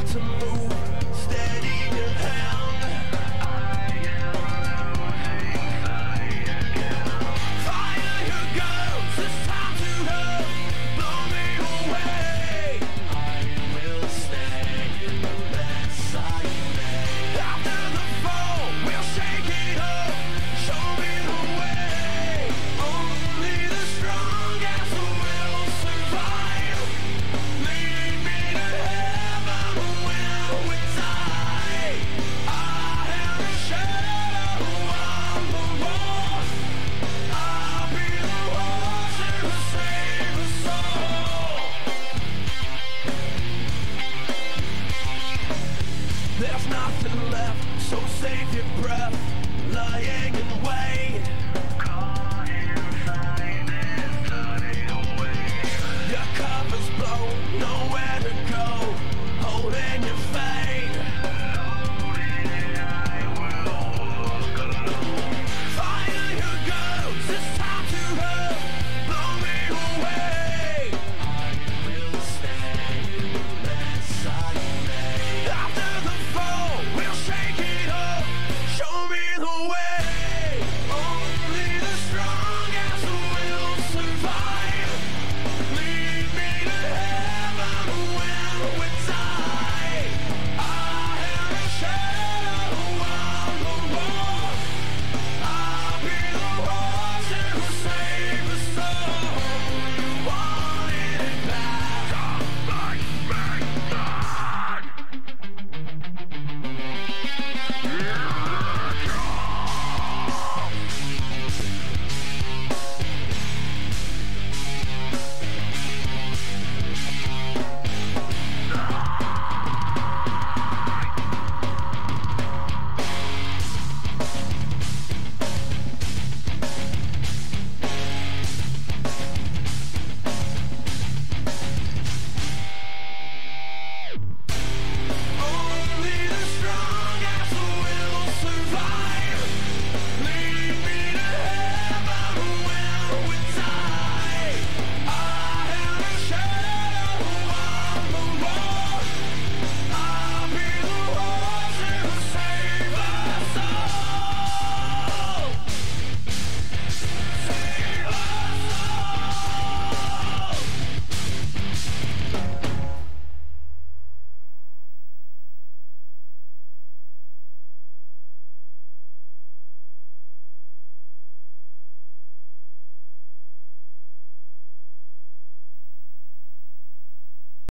to move, steady your hand. I am losing sight again. Fire your goes, it's time to go. Blow me away. I will stay unless I may. After the fall, we'll shake it up. Show me the way. Only the strongest will survive. Lead me to heaven when we die. I am a shadow on the wall. I'll be the one to save us all. There's nothing left, so save your breath. Lying in wait, caught inside this dirty away. Your cover's blown, nowhere to go.